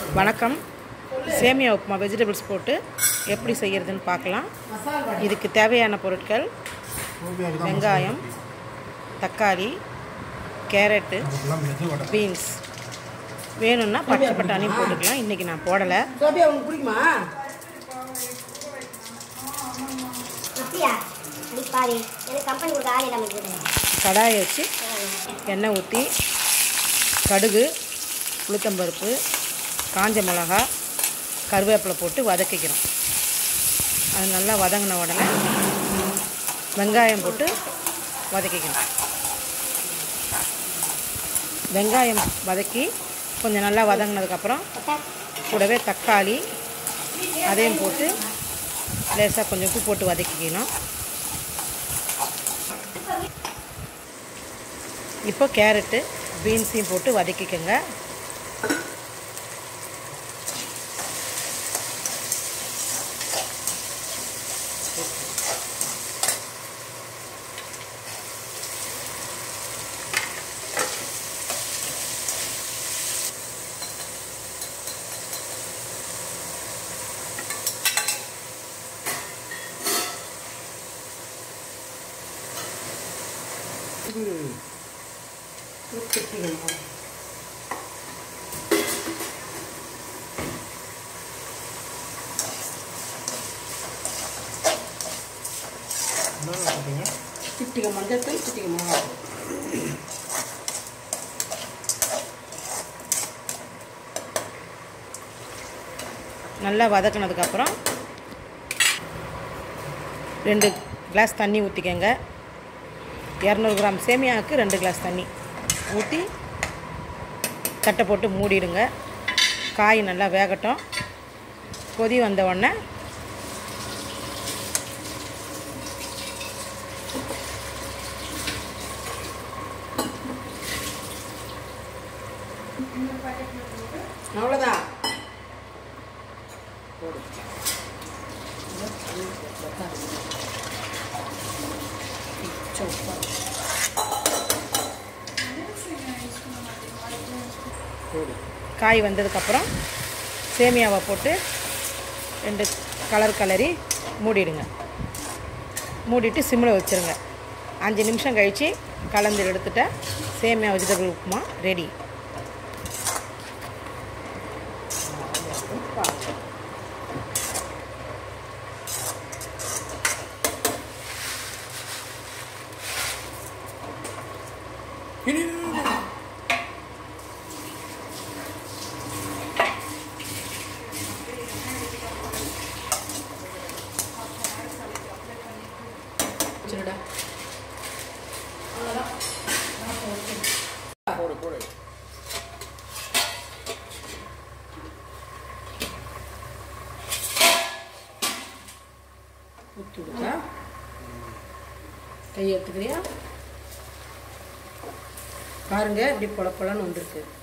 வணக்கம். சேமியா உப்புமா வெஜிடபிள்ஸ் போட்டு எப்படி செய்கிறதுன்னு பார்க்கலாம். இதுக்கு தேவையான பொருட்கள் வெங்காயம், தக்காளி, கேரட்டு, பீன்ஸ். வேணும்னா பச்சை பட்டாணி போட்டுக்கலாம். இன்றைக்கி நான் போடலை. கடாயை வச்சு எண்ணெய் ஊற்றி கடுகு, உளுத்தம்பருப்பு, காஞ்ச மிளகா, கருவேப்பிலை போட்டு வதக்கிக்கிறோம். அது நல்லா வதங்கின உடனே வெங்காயம் போட்டு வதக்கிக்கணும். வெங்காயம் வதக்கி கொஞ்சம் நல்லா வதங்கினதுக்கப்புறம் கூடவே தக்காளி அதையும் போட்டு லேசாக கொஞ்சம் உப்பு போட்டு வதக்கிக்கணும். இப்போ கேரட்டு, பீன்ஸையும் போட்டு வதக்கிக்கோங்க. சிட்டிகை மஞ்சள், சிட்டிகை மிளகா. நல்லா வதக்கினதுக்கப்புறம் 2 கிளாஸ் தண்ணி ஊற்றிக்கங்க. 200 கிராம் சேமியாவுக்கு 2 கிளாஸ் தண்ணி ஊற்றி தட்டை போட்டு மூடிடுங்க. காய் நல்லா வேகட்டும். கொதி வந்த உடனே அவ்வளோதான். காய் வந்ததுக்கப்புறம் சேமியாவை போட்டு 2 கலர் கலரி மூடிடுங்க. மூடிட்டு சிம்மில் வச்சுருங்க. 5 நிமிஷம் கழித்து கலந்து எடுத்துட்ட சேமியா வெஜிடபிள் உப்புமா ரெடி. கையை எடுத்துக்கிறியா? பாருங்க, இப்படி பொல பொலன்னு வந்திருக்கு.